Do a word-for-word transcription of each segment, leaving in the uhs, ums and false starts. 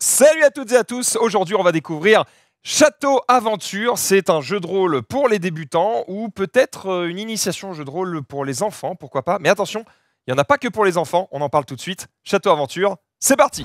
Salut à toutes et à tous, aujourd'hui on va découvrir Château Aventure. C'est un jeu de rôle pour les débutants ou peut-être une initiation au jeu de rôle pour les enfants, pourquoi pas. Mais attention, il n'y en a pas que pour les enfants, on en parle tout de suite. Château Aventure, c'est parti!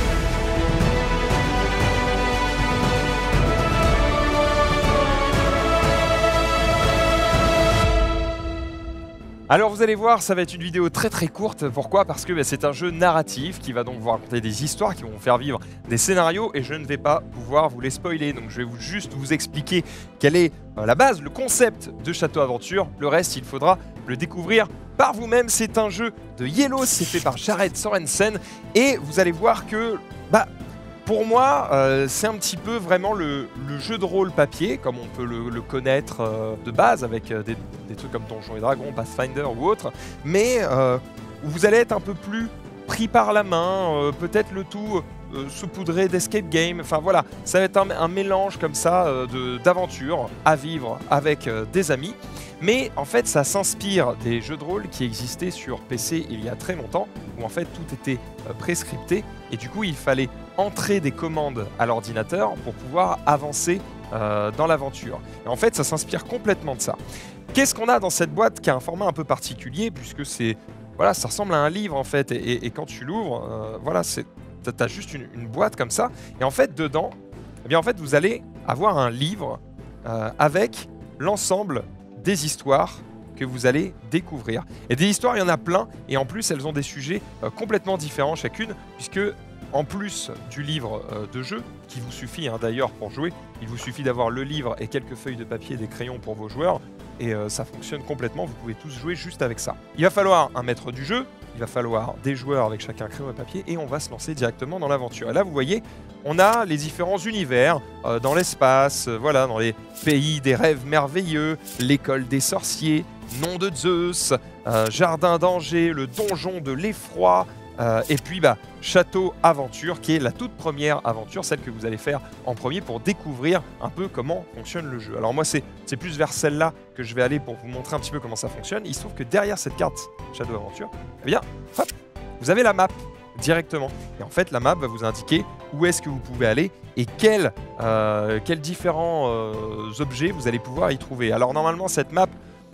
Alors vous allez voir, ça va être une vidéo très très courte. Pourquoi? Parce que bah, c'est un jeu narratif qui va donc vous raconter des histoires, qui vont vous faire vivre des scénarios et je ne vais pas pouvoir vous les spoiler. Donc je vais vous, juste vous expliquer quelle est euh, la base, le concept de Château Aventure. Le reste, il faudra le découvrir par vous-même. C'est un jeu de Yellow, c'est fait par Jared Sorensen et vous allez voir que... bah, pour moi, euh, c'est un petit peu vraiment le, le jeu de rôle papier, comme on peut le, le connaître euh, de base, avec euh, des, des trucs comme Donjons et Dragons, Pathfinder ou autre, mais euh, où vous allez être un peu plus pris par la main, euh, peut-être le tout euh, saupoudré d'escape game, enfin voilà, ça va être un, un mélange comme ça euh, d'aventures à vivre avec euh, des amis. Mais en fait, ça s'inspire des jeux de rôle qui existaient sur P C il y a très longtemps, où en fait tout était euh, prescripté, et du coup il fallait entrer des commandes à l'ordinateur pour pouvoir avancer euh, dans l'aventure. Et en fait, ça s'inspire complètement de ça. Qu'est-ce qu'on a dans cette boîte qui a un format un peu particulier, puisque c'est, voilà, ça ressemble à un livre en fait, et, et, et quand tu l'ouvres, euh, voilà, c'est, t'as juste une, une boîte comme ça, et en fait dedans, eh bien en fait vous allez avoir un livre euh, avec l'ensemble des histoires que vous allez découvrir. Et des histoires, il y en a plein, et en plus elles ont des sujets euh, complètement différents chacune, puisque en plus du livre euh, de jeu, qui vous suffit hein, d'ailleurs pour jouer, il vous suffit d'avoir le livre et quelques feuilles de papier et des crayons pour vos joueurs, et euh, ça fonctionne complètement, vous pouvez tous jouer juste avec ça. Il va falloir un maître du jeu, il va falloir des joueurs avec chacun crayon et papier, et on va se lancer directement dans l'aventure. Et là vous voyez, on a les différents univers, euh, dans l'espace, euh, voilà, dans les pays des rêves merveilleux, l'école des sorciers, nom de Zeus, euh, jardin d'Angers, le donjon de l'effroi, Euh, et puis bah, Château Aventure, qui est la toute première aventure, celle que vous allez faire en premier pour découvrir un peu comment fonctionne le jeu. Alors moi c'est plus vers celle-là que je vais aller pour vous montrer un petit peu comment ça fonctionne. Il se trouve que derrière cette carte Château Aventure, eh bien, hop, vous avez la map directement. Et en fait la map va vous indiquer où est-ce que vous pouvez aller et quels, euh, quels différents euh, objets vous allez pouvoir y trouver. Alors normalement cette map,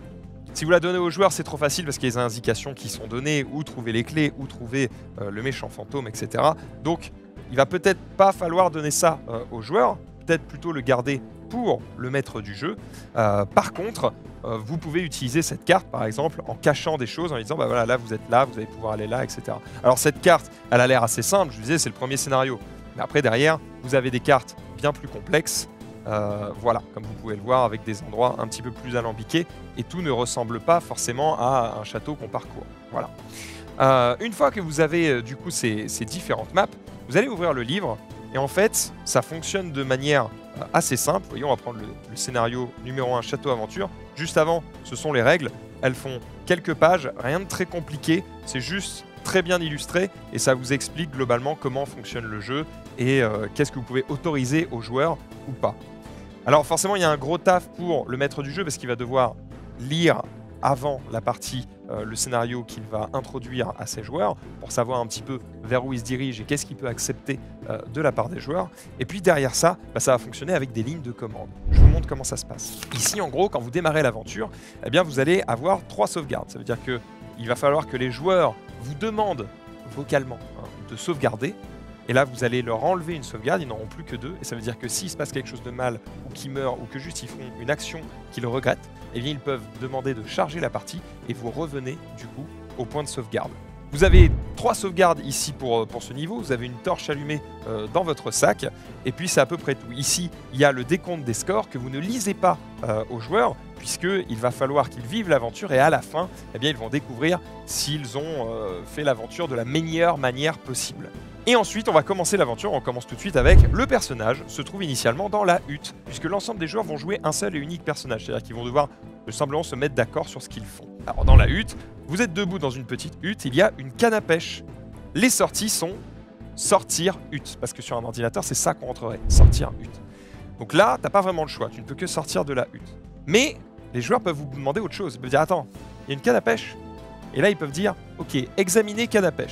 si vous la donnez aux joueurs, c'est trop facile parce qu'il y a des indications qui sont données, où trouver les clés, où trouver euh, le méchant fantôme, et cetera. Donc, il va peut-être pas falloir donner ça euh, aux joueurs, peut-être plutôt le garder pour le maître du jeu. Euh, par contre, euh, vous pouvez utiliser cette carte, par exemple, en cachant des choses, en disant, bah voilà, là vous êtes là, vous allez pouvoir aller là, et cetera. Alors cette carte, elle a l'air assez simple, je vous disais, c'est le premier scénario. Mais après, derrière, vous avez des cartes bien plus complexes. Euh, voilà, comme vous pouvez le voir, avec des endroits un petit peu plus alambiqués et tout ne ressemble pas forcément à un château qu'on parcourt. Voilà. Euh, une fois que vous avez euh, du coup ces, ces différentes maps, vous allez ouvrir le livre et en fait, ça fonctionne de manière euh, assez simple. Voyons, on va prendre le, le scénario numéro un, Château Aventure. Juste avant, ce sont les règles. Elles font quelques pages, rien de très compliqué. C'est juste très bien illustré et ça vous explique globalement comment fonctionne le jeu et euh, qu'est-ce que vous pouvez autoriser aux joueurs ou pas. Alors forcément il y a un gros taf pour le maître du jeu parce qu'il va devoir lire avant la partie euh, le scénario qu'il va introduire à ses joueurs pour savoir un petit peu vers où il se dirige et qu'est-ce qu'il peut accepter euh, de la part des joueurs. Et puis derrière ça, bah, ça va fonctionner avec des lignes de commande. Je vous montre comment ça se passe. Ici en gros, quand vous démarrez l'aventure, eh bien vous allez avoir trois sauvegardes. Ça veut dire que il va falloir que les joueurs vous demandent vocalement hein, de sauvegarder. Et là, vous allez leur enlever une sauvegarde, ils n'auront plus que deux. Et ça veut dire que s'il se passe quelque chose de mal, ou qu'ils meurent, ou que juste ils font une action qu'ils regrettent, eh bien ils peuvent demander de charger la partie et vous revenez du coup au point de sauvegarde. Vous avez trois sauvegardes ici pour, pour ce niveau, vous avez une torche allumée euh, dans votre sac, et puis c'est à peu près tout. Ici, il y a le décompte des scores que vous ne lisez pas euh, aux joueurs, puisqu'il va falloir qu'ils vivent l'aventure, et à la fin, eh bien, ils vont découvrir s'ils ont euh, fait l'aventure de la meilleure manière possible. Et ensuite, on va commencer l'aventure, on commence tout de suite avec le personnage, se trouve initialement dans la hutte, puisque l'ensemble des joueurs vont jouer un seul et unique personnage, c'est-à-dire qu'ils vont devoir euh, simplement se mettre d'accord sur ce qu'ils font. Alors dans la hutte, vous êtes debout dans une petite hutte, il y a une canne à pêche. Les sorties sont sortir hutte, parce que sur un ordinateur, c'est ça qu'on rentrerait, sortir hutte. Donc là, t'as pas vraiment le choix, tu ne peux que sortir de la hutte. Mais les joueurs peuvent vous demander autre chose, ils peuvent dire, attends, il y a une canne à pêche. Et là, ils peuvent dire, ok, examiner canne à pêche.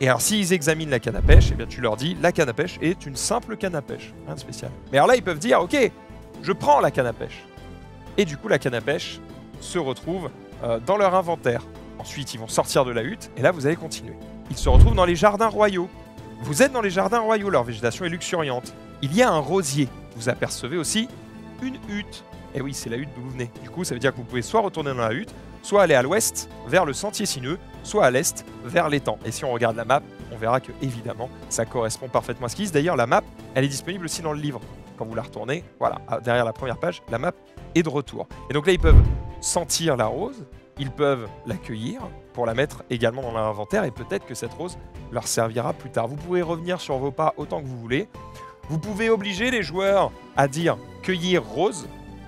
Et alors s'ils examinent la canne à pêche, eh bien tu leur dis la canne à pêche est une simple canne à pêche, rien de spécial. Mais alors là ils peuvent dire ok, je prends la canne à pêche. Et du coup la canne à pêche se retrouve euh, dans leur inventaire. Ensuite ils vont sortir de la hutte et là vous allez continuer. Ils se retrouvent dans les jardins royaux. Vous êtes dans les jardins royaux, leur végétation est luxuriante. Il y a un rosier. Vous apercevez aussi une hutte. Et oui, c'est la hutte d'où vous venez. Du coup, ça veut dire que vous pouvez soit retourner dans la hutte, soit aller à l'ouest vers le sentier sinueux, soit à l'est vers l'étang. Et si on regarde la map, on verra que évidemment, ça correspond parfaitement à ce qu'ils disent. D'ailleurs, la map, elle est disponible aussi dans le livre. Quand vous la retournez, voilà, derrière la première page, la map est de retour. Et donc là, ils peuvent sentir la rose, ils peuvent l'accueillir pour la mettre également dans leur inventaire et peut-être que cette rose leur servira plus tard. Vous pouvez revenir sur vos pas autant que vous voulez. Vous pouvez obliger les joueurs à dire « cueillir rose »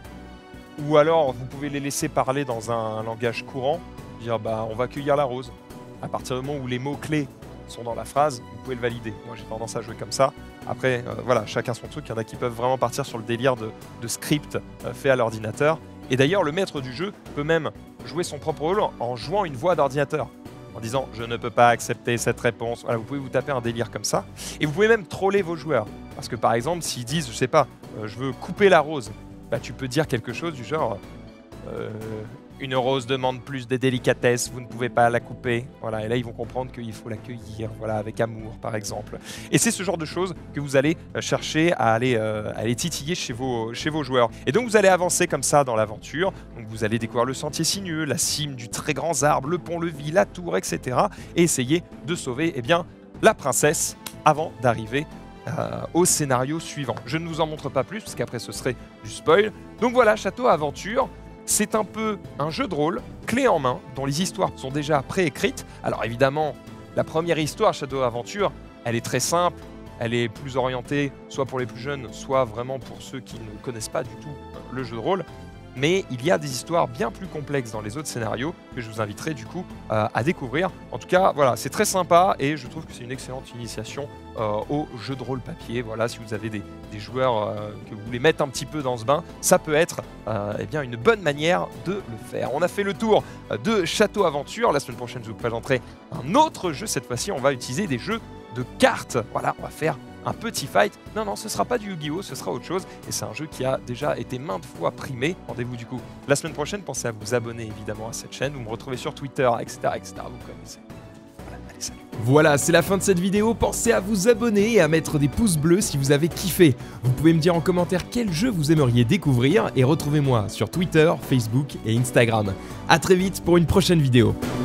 ou alors vous pouvez les laisser parler dans un langage courant, dire bah, « on va cueillir la rose ». À partir du moment où les mots-clés sont dans la phrase, vous pouvez le valider. Moi j'ai tendance à jouer comme ça. Après, euh, voilà, chacun son truc. Il y en a qui peuvent vraiment partir sur le délire de, de script euh, fait à l'ordinateur. Et d'ailleurs, le maître du jeu peut même jouer son propre rôle en jouant une voix d'ordinateur, en disant « je ne peux pas accepter cette réponse ». Voilà, vous pouvez vous taper un délire comme ça. Et vous pouvez même troller vos joueurs. Parce que par exemple, s'ils disent, je sais pas, euh, je veux couper la rose, bah, tu peux dire quelque chose du genre euh, une rose demande plus de délicatesse, vous ne pouvez pas la couper. Voilà, et là, ils vont comprendre qu'il faut l'accueillir, voilà, avec amour, par exemple. Et c'est ce genre de choses que vous allez chercher à aller, euh, à aller titiller chez vos, chez vos joueurs. Et donc, vous allez avancer comme ça dans l'aventure. Donc, vous allez découvrir le sentier sinueux, la cime du très grand arbre, le pont-levis, la tour, et cetera. Et essayer de sauver, eh bien, la princesse avant d'arriver Euh, au scénario suivant. Je ne vous en montre pas plus parce qu'après ce serait du spoil. Donc voilà, Château Aventure, c'est un peu un jeu de rôle clé en main dont les histoires sont déjà préécrites. Alors évidemment, la première histoire Château Aventure, elle est très simple, elle est plus orientée soit pour les plus jeunes, soit vraiment pour ceux qui ne connaissent pas du tout le jeu de rôle. Mais il y a des histoires bien plus complexes dans les autres scénarios que je vous inviterai du coup euh, à découvrir. En tout cas, voilà, c'est très sympa et je trouve que c'est une excellente initiation euh, au jeu de rôle papier. Voilà, si vous avez des, des joueurs euh, que vous voulez mettre un petit peu dans ce bain, ça peut être euh, eh bien, une bonne manière de le faire. On a fait le tour de Château Aventure. La semaine prochaine, je vous présenterai un autre jeu. Cette fois-ci, on va utiliser des jeux de cartes. Voilà, on va faire un petit fight. Non, non, ce sera pas du Yu-Gi-Oh, ce sera autre chose. Et c'est un jeu qui a déjà été maintes fois primé. Rendez-vous du coup la semaine prochaine. Pensez à vous abonner évidemment à cette chaîne. Vous me retrouvez sur Twitter, et cetera, et cetera. Vous connaissez. Voilà, allez, salut. Voilà, c'est la fin de cette vidéo. Pensez à vous abonner et à mettre des pouces bleus si vous avez kiffé. Vous pouvez me dire en commentaire quel jeu vous aimeriez découvrir et retrouvez-moi sur Twitter, Facebook et Instagram. A très vite pour une prochaine vidéo.